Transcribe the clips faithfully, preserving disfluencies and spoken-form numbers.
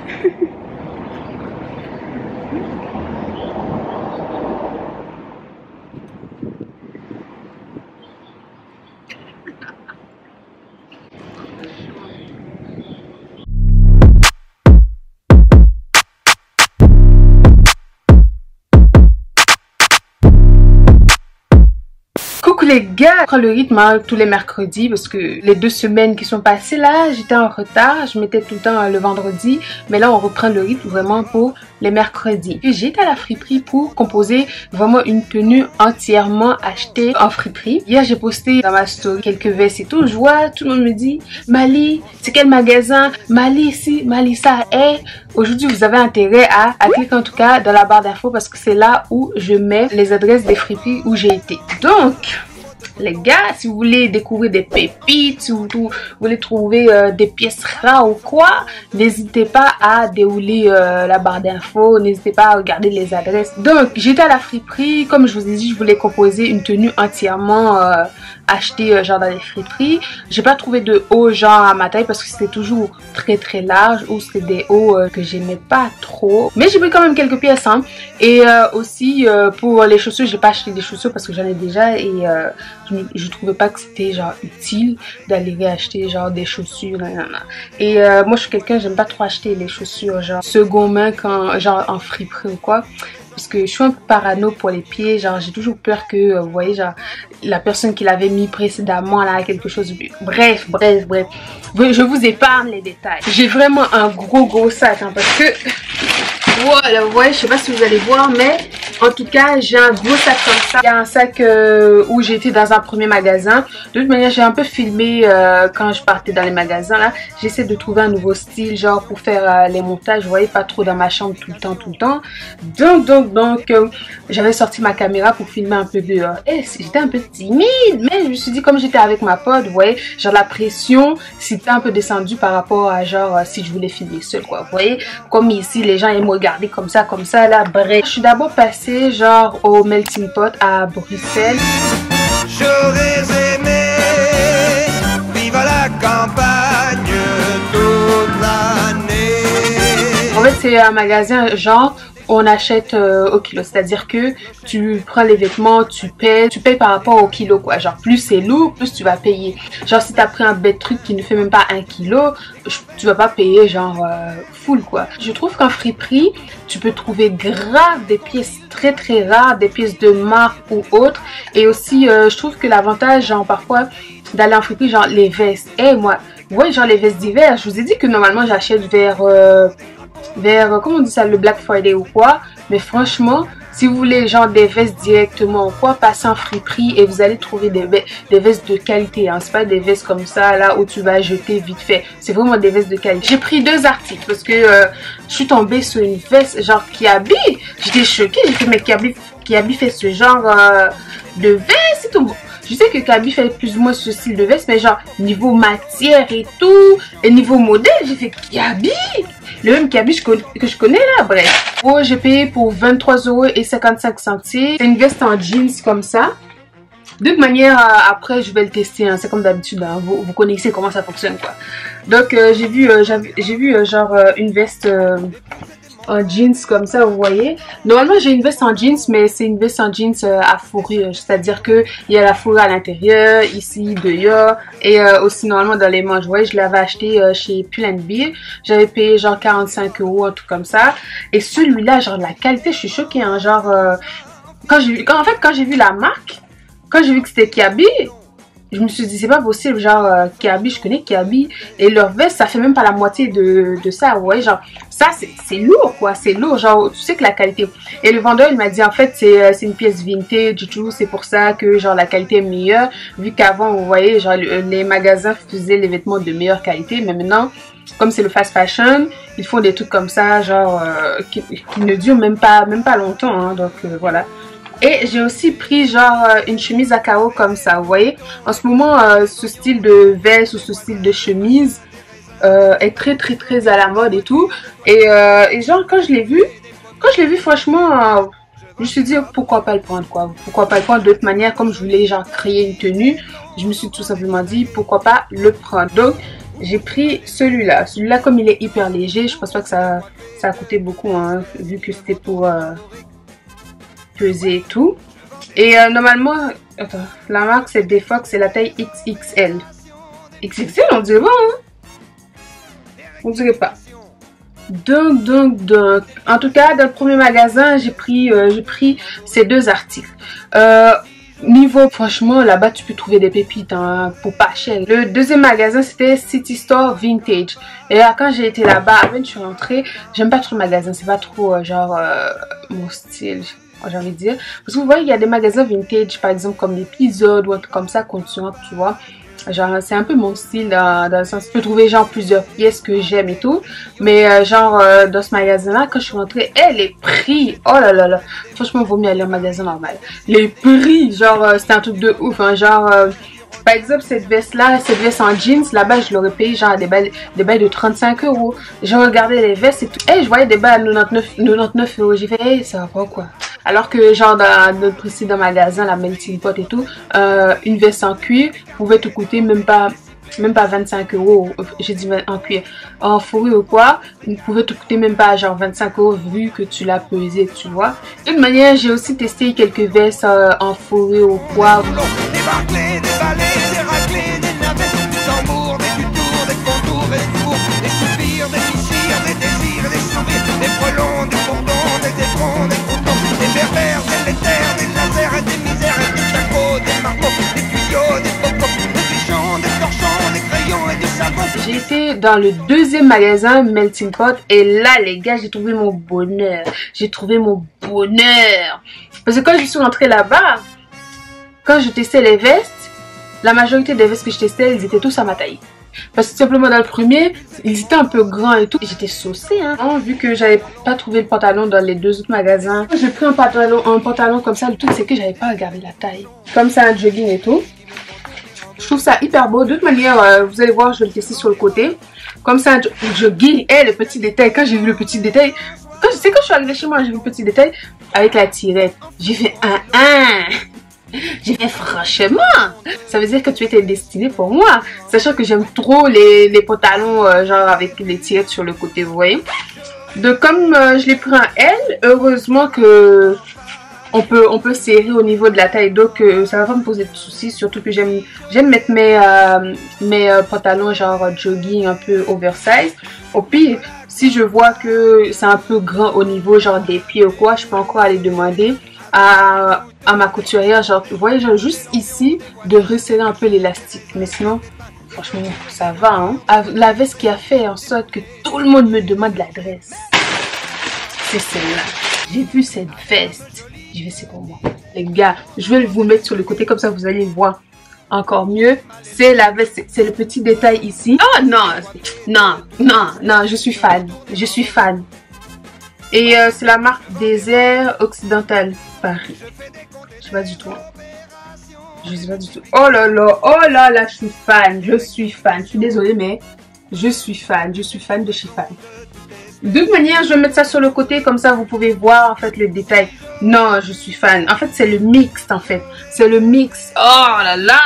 Les gars, je prends le rythme hein, tous les mercredis parce que les deux semaines qui sont passées là, j'étais en retard, je mettais tout le temps euh, le vendredi, mais là on reprend le rythme vraiment pour les mercredis. J'ai été à la friperie pour composer vraiment une tenue entièrement achetée en friperie. Hier j'ai posté dans ma story quelques vestes et tout, je vois tout le monde me dit Mali, c'est quel magasin? Mali ici, Mali ça est. Aujourd'hui vous avez intérêt à, à cliquer en tout cas dans la barre d'infos parce que c'est là où je mets les adresses des friperies où j'ai été. Donc les gars, si vous voulez découvrir des pépites, si vous, vous voulez trouver euh, des pièces rares ou quoi, n'hésitez pas à dérouler euh, la barre d'infos, n'hésitez pas à regarder les adresses. Donc, j'étais à la friperie, comme je vous ai dit, je voulais composer une tenue entièrement euh, achetée euh, genre dans les friperies. J'ai pas trouvé de haut genre à ma taille parce que c'était toujours très très large ou c'était des hauts euh, que j'aimais pas trop. Mais j'ai pris quand même quelques pièces hein. Et euh, aussi euh, pour les chaussures, j'ai pas acheté des chaussures parce que j'en ai déjà et euh, je, je trouvais pas que c'était genre utile d'aller acheter genre des chaussures nanana. Et euh, moi je suis quelqu'un, j'aime pas trop acheter les chaussures genre seconde main quand genre en friperie ou quoi parce que je suis un peu parano pour les pieds, genre j'ai toujours peur que euh, vous voyez genre la personne qui l'avait mis précédemment là quelque chose, bref bref bref je vous épargne les détails. J'ai vraiment un gros gros sac hein, parce que voilà, vous voyez, je sais pas si vous allez voir, mais en tout cas, j'ai un gros sac comme ça. Il y a un sac euh, où j'ai été dans un premier magasin. De toute manière, j'ai un peu filmé euh, quand je partais dans les magasins là. J'essaie de trouver un nouveau style, genre pour faire euh, les montages. Vous voyez, pas trop dans ma chambre tout le temps, tout le temps. Donc, donc, donc, euh, j'avais sorti ma caméra pour filmer un peu dehors. Et j'étais un peu timide, mais je me suis dit, comme j'étais avec ma pote, vous voyez, genre la pression, c'était un peu descendu par rapport à genre euh, si je voulais filmer seule, quoi. Vous voyez, comme ici, les gens aiment regarder comme ça, comme ça, là, bref. Je suis d'abord passée genre au Melting Pot à Bruxelles. J'aurais aimé vivre à la campagne toute l'année. En fait, c'est un magasin genre on achète euh, au kilo, c'est à dire que tu prends les vêtements, tu payes, tu payes par rapport au kilo quoi, genre plus c'est lourd, plus tu vas payer. Genre si t'as pris un bête truc qui ne fait même pas un kilo, tu vas pas payer genre euh, full quoi. Je trouve qu'en friperie, tu peux trouver grave des pièces très très rares, des pièces de marque ou autres, et aussi euh, je trouve que l'avantage genre parfois d'aller en friperie, genre les vestes, et hey, moi, ouais genre les vestes d'hiver, je vous ai dit que normalement j'achète vers euh, vers, comment on dit ça, le Black Friday ou quoi, mais franchement, si vous voulez genre des vestes directement ou quoi, passez en friperie et vous allez trouver des, des vestes de qualité, hein. C'est pas des vestes comme ça, là, où tu vas jeter vite fait, c'est vraiment des vestes de qualité. J'ai pris deux articles parce que euh, je suis tombée sur une veste genre Kiabi, j'étais choquée, j'ai fait mais Kiabi, Kiabi fait ce genre euh, de veste et tout. Je sais que Kiabi fait plus ou moins ce style de veste, mais genre niveau matière et tout, et niveau modèle, j'ai fait Kiabi, le même Kiabi que je connais là, bref. Oh, j'ai payé pour vingt-trois euros et cinquante-cinq centimes. C'est une veste en jeans comme ça. De toute manière, euh, après je vais le tester, hein. C'est comme d'habitude, hein. vous, vous connaissez comment ça fonctionne quoi. Donc euh, j'ai vu, euh, j'ai vu euh, genre euh, une veste... Euh, en jeans comme ça, vous voyez. Normalement j'ai une veste en jeans, mais c'est une veste en jeans euh, à fourrure, c'est à dire que il y a la fourrure à l'intérieur, ici dehors, et euh, aussi normalement dans les manches. Vous voyez, je l'avais acheté euh, chez Pull and Bear, j'avais payé genre quarante-cinq euros, un truc comme ça. Et celui-là, genre la qualité, je suis choquée, hein. Genre euh, quand j'ai vu, quand en fait quand j'ai vu la marque, quand j'ai vu que c'était Kiabi, je me suis dit c'est pas possible, genre euh, Kiabi, je connais Kiabi, et leur veste ça fait même pas la moitié de, de ça, vous voyez, genre ça c'est lourd quoi, c'est lourd, genre tu sais que la qualité. Et le vendeur il m'a dit en fait c'est euh, une pièce vintage du tout, c'est pour ça que genre la qualité est meilleure, vu qu'avant vous voyez genre les magasins faisaient les vêtements de meilleure qualité, mais maintenant comme c'est le fast fashion, ils font des trucs comme ça genre euh, qui, qui ne durent même pas même pas longtemps, hein, donc euh, voilà. Et j'ai aussi pris genre une chemise à carreaux comme ça, vous voyez. En ce moment, euh, ce style de veste ou ce style de chemise euh, est très très très à la mode et tout. Et, euh, et genre quand je l'ai vu, quand je l'ai vu franchement, euh, je me suis dit pourquoi pas le prendre quoi. Pourquoi pas le prendre de toute manière, comme je voulais genre créer une tenue, je me suis tout simplement dit pourquoi pas le prendre. Donc j'ai pris celui-là. Celui-là, comme il est hyper léger, je pense pas que ça, ça a coûté beaucoup, hein, vu que c'était pour euh, peser et tout. Et euh, normalement, attends, la marque c'est Defox, c'est la taille X X L. X X L, on dirait pas, hein? On dirait pas. Donc, donc, donc. En tout cas, dans le premier magasin, j'ai pris, euh, j'ai pris ces deux articles. Euh, Niveau, franchement, là-bas, tu peux trouver des pépites hein, pour pas cher. Le deuxième magasin, c'était City Store Vintage. Et là, quand j'ai été là-bas, avant je suis rentrée, j'aime pas trop le magasin. C'est pas trop, euh, genre, euh, mon style, j'ai envie de dire. Parce que vous voyez, il y a des magasins vintage, par exemple, comme l'épisode ou un truc comme ça, Continent, tu vois. Genre, c'est un peu mon style dans, dans le sens, tu peux trouver genre plusieurs pièces que j'aime et tout. Mais euh, genre, euh, dans ce magasin-là, quand je suis rentrée, hey, les prix, oh là là là. Franchement, il vaut mieux aller au magasin normal. Les prix, genre, euh, c'était un truc de ouf, hein. Genre, euh, par exemple, cette veste-là, cette veste en jeans, là-bas, je l'aurais payé genre des bails, des bails de trente-cinq euros. J'ai regardé les vestes et tout. Hey, je voyais des bails à quatre-vingt-dix-neuf euros. J'ai fait, hey, ça va pas quoi. Alors que genre dans notre précédent magasin, la Melting Pot et tout, euh, une veste en cuir pouvait te coûter même pas même pas vingt-cinq euros. J'ai dit en cuir, en fourrure ou quoi, il pouvait te coûter même pas genre vingt-cinq euros vu que tu l'as pesé, tu vois. De toute manière, j'ai aussi testé quelques vestes euh, en fourrure ou quoi. J'ai été dans le deuxième magasin Melting Pot et là les gars j'ai trouvé mon bonheur. J'ai trouvé mon bonheur. Parce que quand je suis rentrée là-bas, quand je testais les vestes, la majorité des vestes que je testais, ils étaient tous à ma taille. Parce que simplement dans le premier, ils étaient un peu grands et tout. J'étais saucée hein. Non, vu que j'avais pas trouvé le pantalon dans les deux autres magasins. J'ai pris un pantalon, un pantalon comme ça. Le truc c'est que j'avais pas regardé la taille. Comme ça un jogging et tout. Je trouve ça hyper beau. De toute manière, euh, vous allez voir, je vais le tester sur le côté. Comme ça, un jogging. Et le petit détail. Quand j'ai vu le petit détail, quand je sais quand je suis arrivée chez moi, j'ai vu le petit détail avec la tirette. J'ai fait un un. J'ai fait franchement. Ça veut dire que tu étais destiné pour moi. Sachant que j'aime trop les, les pantalons euh, genre avec les tirettes sur le côté, vous voyez. Donc comme euh, je l'ai pris en L, heureusement que on peut, on peut serrer au niveau de la taille. Donc euh, ça va pas me poser de soucis. Surtout que j'aime j'aime mettre mes, euh, mes euh, pantalons genre jogging un peu oversize. Au pire, si je vois que c'est un peu grand au niveau genre des pieds ou quoi, je peux encore aller demander à, à ma couturière, genre, vous voyez, genre juste ici, de resserrer un peu l'élastique. Mais sinon, franchement, ça va, hein. La veste qui a fait en sorte que tout le monde me demande l'adresse, c'est celle-là. J'ai vu cette veste. Je vais, c'est pour moi. Les gars, je vais vous mettre sur le côté, comme ça vous allez voir encore mieux. C'est la veste, c'est le petit détail ici. Oh non, non, non, non, je suis fan. Je suis fan. Et euh, c'est la marque Désert Occidental Paris. Je sais pas du tout. Je sais pas du tout. Oh là là, oh là là, je suis fan. Je suis fan. Je suis désolée, mais je suis fan. Je suis fan de chez fan. De toute manière, je vais mettre ça sur le côté, comme ça vous pouvez voir en fait le détail. Non, je suis fan. En fait, c'est le mix en fait. C'est le mix. Oh là là.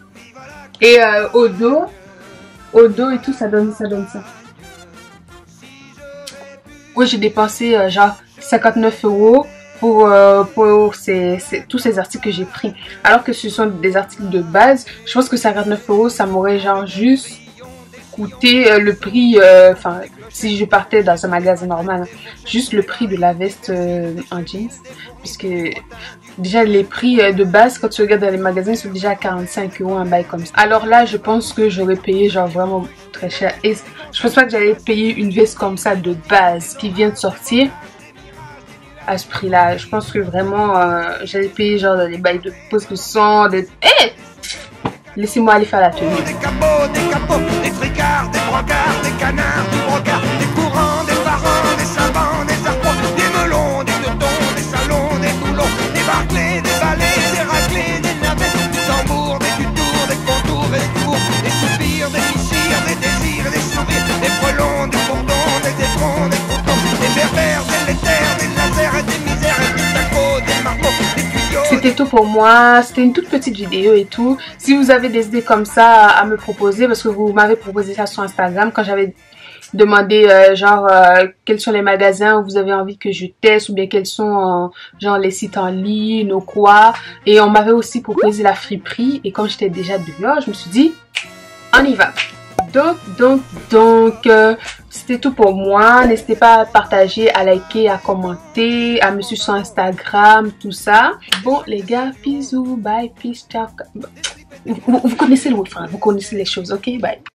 Et euh, au dos, au dos et tout, ça donne ça, donne ça. Oui, j'ai dépensé euh, genre cinquante-neuf euros pour, euh, pour ces, ces, tous ces articles que j'ai pris. Alors que ce sont des articles de base, je pense que cinquante-neuf euros, ça m'aurait genre juste coûté euh, le prix, enfin, euh, si je partais dans un magasin normal, hein, juste le prix de la veste euh, en jeans. Puisque déjà les prix euh, de base, quand tu regardes dans les magasins, ils sont déjà à quarante-cinq euros un bail comme ça. Alors là, je pense que j'aurais payé genre vraiment très cher. Et je pense pas que j'allais payer une veste comme ça de base qui vient de sortir à ce prix là. Je pense que vraiment euh, j'allais payer genre dans les bails de presque cent des... Hey, laissez-moi aller faire la tenue. Des capots, des capots, des tricards, des brocards, des canards, du brocard, des courants, des parents, des savants, des arpents, des melons, des teutons, des salons, des boulons, des barclés, des balais, des raclés, des navets, des tambours, des tutours, des contours et des cours, des soupirs, des fichirs, des désirs, des sourires, des frelons, des bourdons, des éperons, des croutons, des berbères, des laitaires, des lasers, des misères, des tacos, des marmots, des tuyaux. c'était tout pour moi. C'était une toute petite vidéo et tout. Si vous avez des idées comme ça à me proposer, parce que vous m'avez proposé ça sur Instagram quand j'avais demandé euh, genre euh, quels sont les magasins où vous avez envie que je teste, ou bien quels sont euh, genre les sites en ligne ou quoi. Et on m'avait aussi proposé la friperie, et comme j'étais déjà dehors, je me suis dit on y va. Donc, donc, donc, euh, c'était tout pour moi. N'hésitez pas à partager, à liker, à commenter, à me suivre sur Instagram, tout ça. Bon, les gars, bisous, bye, peace, ciao. Vous, vous, vous connaissez le refrain, vous connaissez les choses, ok? Bye.